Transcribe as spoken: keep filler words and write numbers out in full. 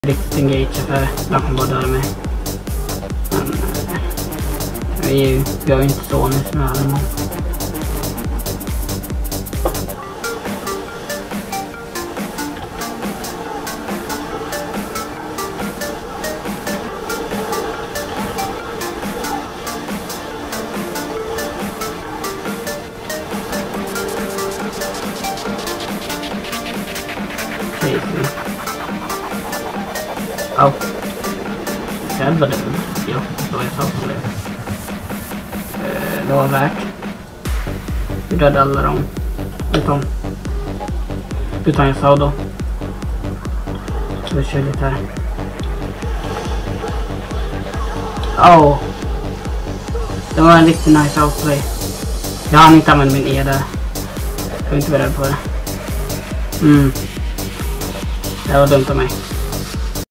riktigt engage för jag kan bara döda mig. Men vi, är ju, vi har ju inte så nyss med alla. Au. Sen var det väl. Ja, det var jag sa som det. Eh, det var värt. Vi dödade alla dem. Utom. Utan jag sa då. Så vi kör lite här. Åh. Oh. Det var en riktigt nice outplay. Jag hann inte använda min E där. Jag är inte beredd på det. Mm. Det var dumt av mig.